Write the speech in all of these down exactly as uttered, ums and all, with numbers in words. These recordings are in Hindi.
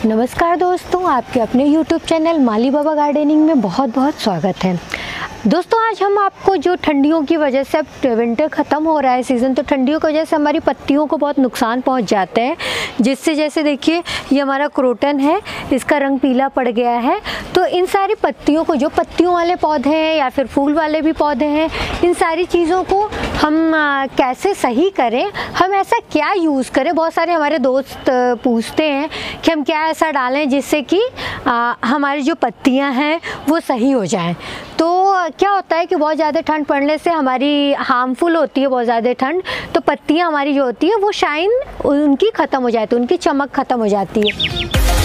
नमस्कार दोस्तों, आपके अपने YouTube channel Mali Baba gardening में बहुत बहुत स्वागत है। दोस्तों, आज हम आपको जो ठंडियों की वजह से, अब विंटर ख़त्म हो रहा है सीज़न, तो ठंडियों की वजह से हमारी पत्तियों को बहुत नुकसान पहुंच जाते हैं, जिससे जैसे देखिए ये हमारा क्रोटन है, इसका रंग पीला पड़ गया है। तो इन सारी पत्तियों को, जो पत्तियों वाले पौधे हैं या फिर फूल वाले भी पौधे हैं, इन सारी चीज़ों को हम आ, कैसे सही करें, हम ऐसा क्या यूज़ करें। बहुत सारे हमारे दोस्त पूछते हैं कि हम क्या ऐसा डालें जिससे कि हमारी जो पत्तियाँ हैं वो सही हो जाएं। तो क्या होता है कि बहुत ज़्यादा ठंड पड़ने से हमारी हार्मफुल होती है, बहुत ज़्यादा ठंड, तो पत्तियाँ हमारी जो होती है वो शाइन उनकी ख़त्म हो जाती है, उनकी चमक ख़त्म हो जाती है।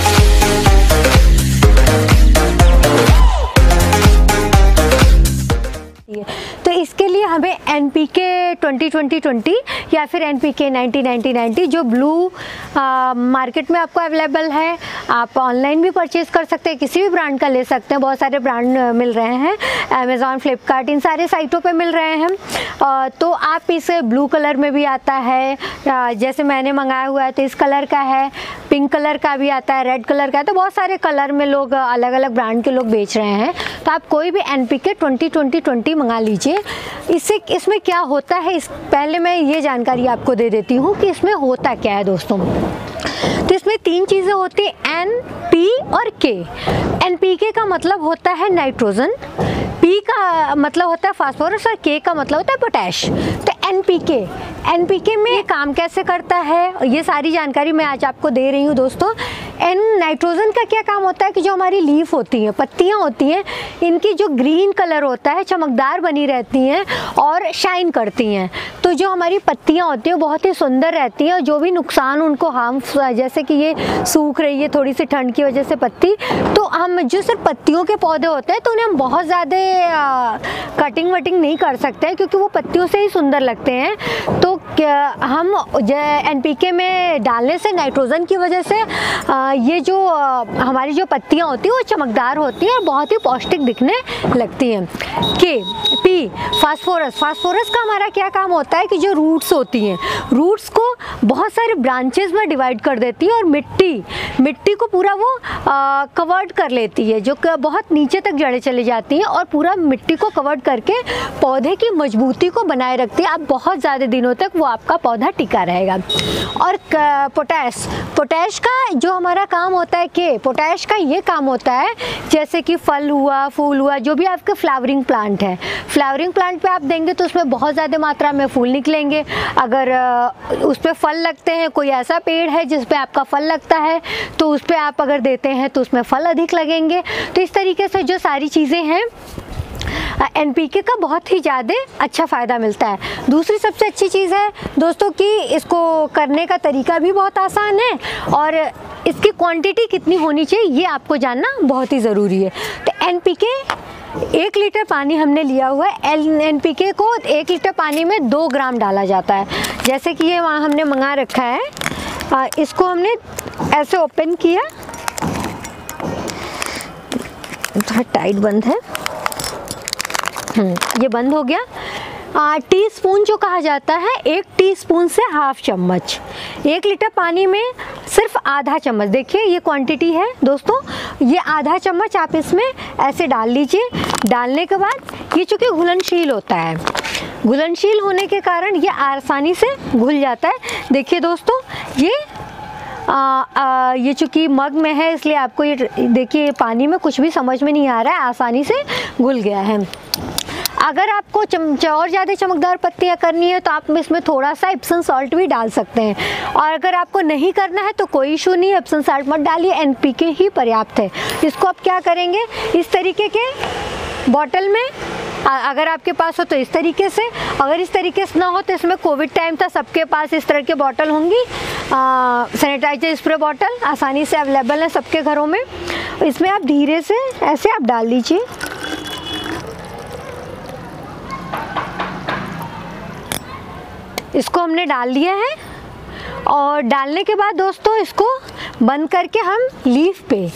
तो इसके लिए हमें N P K twenty twenty twenty या फिर N P K ninety ninety ninety जो ब्लू मार्केट में आपको अवेलेबल है, आप ऑनलाइन भी परचेज़ कर सकते हैं, किसी भी ब्रांड का ले सकते हैं। बहुत सारे ब्रांड मिल रहे हैं, अमेज़ॉन, फ्लिपकार्ट, इन सारे साइटों पे मिल रहे हैं। आ, तो आप इसे ब्लू कलर में भी आता है, आ, जैसे मैंने मंगाया हुआ है तो इस कलर का है, पिंक कलर का भी आता है, रेड कलर का है, तो बहुत सारे कलर में लोग अलग अलग ब्रांड के लोग बेच रहे हैं। तो आप कोई भी N P K twenty twenty twenty मंगा लीजिए। इससे इसमें क्या होता है, इस पहले मैं ये जानकारी आपको दे देती हूँ कि इसमें होता क्या है दोस्तों। तो इसमें तीन चीज़ें होती हैं, एन, पी और के। एन पी के का मतलब होता है नाइट्रोजन, पी का मतलब होता है फास्फोरस और के का मतलब होता है पोटैश। तो N P K N P K में काम कैसे करता है, ये सारी जानकारी मैं आज आपको दे रही हूँ दोस्तों। एन नाइट्रोजन का क्या काम होता है कि जो हमारी लीफ होती हैं, पत्तियाँ होती हैं, इनकी जो ग्रीन कलर होता है, चमकदार बनी रहती हैं और शाइन करती हैं। तो जो हमारी पत्तियाँ होती हैं बहुत ही सुंदर रहती हैं, और जो भी नुकसान उनको हार्म, जैसे कि ये सूख रही है थोड़ी सी ठंड की वजह से पत्ती, तो हम जो सिर्फ पत्तियों के पौधे होते हैं तो उन्हें हम बहुत ज़्यादा कटिंग वटिंग नहीं कर सकते हैं, क्योंकि वो पत्तियों से ही सुंदर लगते हैं। तो हम एन पी के में डालने से, नाइट्रोजन की वजह से ये जो हमारी जो पत्तियाँ होती हैं वो चमकदार होती हैं और बहुत ही पौष्टिक दिखने लगती हैं। के पी फास्फोरस फास्फोरस का हमारा क्या काम होता है कि जो रूट्स होती हैं, रूट्स को बहुत सारे ब्रांचेस में डिवाइड कर देती है और मिट्टी मिट्टी को पूरा वो कवर्ड कर लेती है, जो बहुत नीचे तक जड़ें चली जाती हैं और पूरा मिट्टी को कवर्ड करके पौधे की मजबूती को बनाए रखती है। अब बहुत ज़्यादा दिनों तक वो आपका पौधा टिका रहेगा। और पोटैश पोटैश का जो हमारा काम होता है कि पोटैश का ये काम होता है, जैसे कि फल हुआ, फूल हुआ, जो भी आपके फ्लावरिंग प्लांट है, फ्लावरिंग प्लांट पे आप देंगे तो उसमें बहुत ज़्यादा मात्रा में फूल निकलेंगे। अगर उस पर फल लगते हैं, कोई ऐसा पेड़ है जिस पे आपका फल लगता है, तो उस पर आप अगर देते हैं तो उसमें फल अधिक लगेंगे। तो इस तरीके से जो सारी चीज़ें हैं, एन पी के का बहुत ही ज़्यादा अच्छा फ़ायदा मिलता है। दूसरी सबसे अच्छी चीज़ है दोस्तों कि इसको करने का तरीका भी बहुत आसान है, और इसकी क्वांटिटी कितनी होनी चाहिए ये आपको जानना बहुत ही ज़रूरी है। तो एन पी के एक लीटर पानी हमने लिया हुआ है, एन पी के को एक लीटर पानी में दो ग्राम डाला जाता है। जैसे कि ये वहाँ हमने मंगा रखा है, आ, इसको हमने ऐसे ओपन किया, थोड़ा टाइट बंद है, ये बंद हो गया। आ, टी स्पून जो कहा जाता है, एक टीस्पून से हाफ चम्मच, एक लीटर पानी में सिर्फ आधा चम्मच, देखिए ये क्वांटिटी है दोस्तों, ये आधा चम्मच आप इसमें ऐसे डाल लीजिए। डालने के बाद ये चूँकि घुलनशील होता है, घुलनशील होने के कारण ये आसानी से घुल जाता है। देखिए दोस्तों, ये आ, आ, ये चूँकि मग में है इसलिए आपको ये देखिए पानी में कुछ भी समझ में नहीं आ रहा है, आसानी से घुल गया है। अगर आपको चम और ज़्यादा चमकदार पत्तियाँ करनी है तो आप इसमें थोड़ा सा एप्सम सॉल्ट भी डाल सकते हैं, और अगर आपको नहीं करना है तो कोई इशू नहीं है, एप्सम सॉल्ट मत डालिए, एन पी के ही पर्याप्त है। इसको आप क्या करेंगे, इस तरीके के बॉटल में, अगर आपके पास हो तो इस तरीके से, अगर इस तरीके से ना हो तो इसमें कोविड टाइम था, सबके पास इस तरह के बॉटल होंगी, सैनिटाइजर स्प्रे बॉटल आसानी से अवेलेबल है सबके घरों में। इसमें आप धीरे से ऐसे आप डाल लीजिए, इसको हमने डाल दिया है। और डालने के बाद दोस्तों इसको बंद करके हम लीफ पे,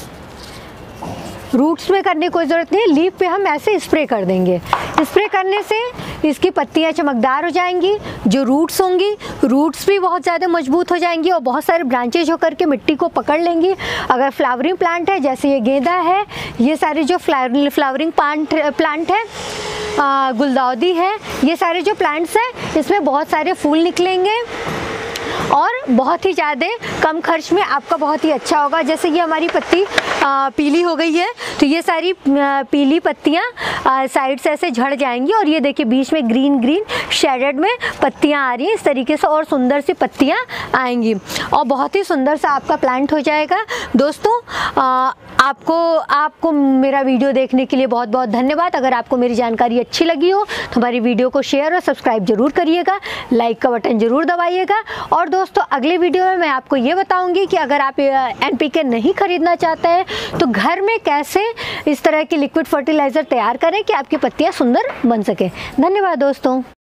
रूट्स में करने की कोई ज़रूरत नहीं है, लीफ पे हम ऐसे स्प्रे कर देंगे। स्प्रे करने से इसकी पत्तियाँ चमकदार हो जाएंगी, जो रूट्स होंगी रूट्स भी बहुत ज़्यादा मजबूत हो जाएंगी और बहुत सारे ब्रांचेज होकर के मिट्टी को पकड़ लेंगी। अगर फ्लावरिंग प्लांट है, जैसे ये गेंदा है, ये सारे जो फ्लावरिंग प्लांट प्लांट है, गुलदाउदी है, ये सारे जो प्लांट्स हैं इसमें बहुत सारे फूल निकलेंगे और बहुत ही ज़्यादा कम खर्च में आपका बहुत ही अच्छा होगा। जैसे ये हमारी पत्ती आ, पीली हो गई है, तो ये सारी आ, पीली पत्तियाँ साइड से ऐसे झड़ जाएंगी और ये देखिए बीच में ग्रीन ग्रीन शेडेड में पत्तियाँ आ रही हैं इस तरीके से, और सुंदर सी पत्तियाँ आएंगी और बहुत ही सुंदर सा आपका प्लांट हो जाएगा। दोस्तों आ, आपको आपको मेरा वीडियो देखने के लिए बहुत बहुत धन्यवाद। अगर आपको मेरी जानकारी अच्छी लगी हो तो हमारी वीडियो को शेयर और सब्सक्राइब जरूर करिएगा, लाइक का बटन जरूर दबाइएगा। और दोस्तों अगले वीडियो में मैं आपको ये बताऊंगी कि अगर आप एन पी के नहीं खरीदना चाहते हैं तो घर में कैसे इस तरह की लिक्विड फर्टिलाइज़र तैयार करें कि आपकी पत्तियाँ सुंदर बन सके। धन्यवाद दोस्तों।